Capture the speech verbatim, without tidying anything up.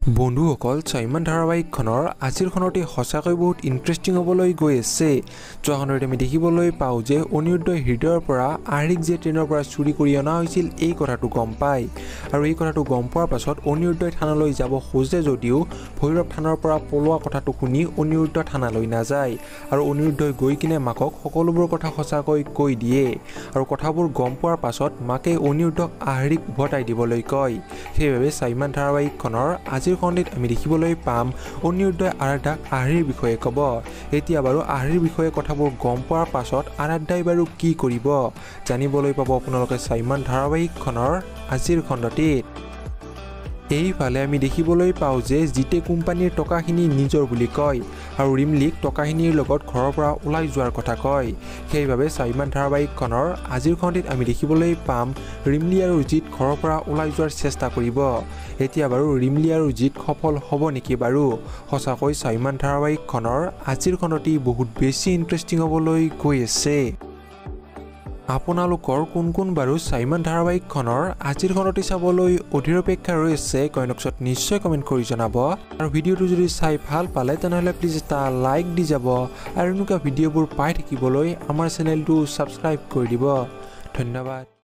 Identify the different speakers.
Speaker 1: বন্ধুসকল স্বাভিমান ধাৰাবাহিকখনৰ আজিৰ খনতে সঁচাকৈ বহুত ইন্টাৰেষ্টিং হ'বলৈ গৈ আছে। যোৱাখনত আমি দেখিবলৈ পাওঁ যে অনিৰুদ্ধই হৃদয়ৰ পৰা আহৰিক যে ট্ৰেইনৰ পৰা চুৰি কৰি অনা হৈছিল এই কথাটো গম পায় আৰু এই কথাটো গম পোৱাৰ পাছত অনিৰুদ্ধই থানালৈ যাব খোজে যদিও ভৈৰৱ থানাৰ পৰা পলোৱা কথাটো শুনি অনিৰুদ্ধ থানালৈ নাযায় আৰু অনিৰুদ্ধই গৈ কিনে মাকক সকলোবোৰ কথা সঁচাকৈ কৈ দিয়ে আৰু কথাবোৰ গম পোৱাৰ পাছত মাকে অনিৰুদ্ধক আহৰিক উভতাই দিবলৈ কয়। সেইবাবে স্বাভিমান ধাৰাবাহিকখনৰ আজিৰ খণ্ডত আমি দেখিবলৈ পাম অনিৰুদ্ধই আৰাধ্যাক আহৰিৰ বিষয়ে ক'ব। এতিয়া বাৰু আহৰিৰ বিষয়ে কথাবোৰ গম পোৱাৰ পাছত আৰাধ্যাই বাৰু কি কৰিব জানিবলৈ পাব আপোনালোকে স্বাভিমান ধাৰাবাহিকখনৰ আজিৰ খণ্ডটিত। এইফালে আমি দেখিবলৈ পাওঁ যে জিতে কোম্পানীৰ টকাখিনি নিজৰ বুলি কয় আৰু ৰিমলিক টকাখিনিৰ লগত ঘৰৰ পৰা ওলাই যোৱাৰ কথা কয়। সেইবাবে স্বাভিমান ধাৰাবাহিকখনৰ আজিৰ খণ্ডত আমি দেখিবলৈ পাম ৰিমলি আৰু জিত ঘৰৰ পৰা ওলাই যোৱাৰ চেষ্টা কৰিব। এতিয়া বাৰু ৰিমলি আৰু জিত সফল হ'ব নেকি বাৰু? সঁচাকৈ স্বাভিমান ধাৰাবাহিকখনৰ আজিৰ খণ্ডটি বহুত বেছি ইন্টাৰেষ্টিং হ'বলৈ গৈ আছে। আপোনালোকৰ কোন কোন বাৰু স্বাভিমান ধাৰাবাহিকখনৰ আজিৰ খণ্ডটি চাবলৈ অধীৰ অপেক্ষা ৰৈ আছে কমেণ্টছত নিশ্চয় কমেণ্ট কৰি জনাব আৰু ভিডিঅ'টো যদি চাই ভাল পালে তেনেহ'লে প্লিজ এটা লাইক দি যাব আৰু এনেকুৱা ভিডিঅ'বোৰ পাই থাকিবলৈ আমাৰ চেনেলটো ছাবস্ক্ৰাইব কৰি দিব। ধন্যবাদ।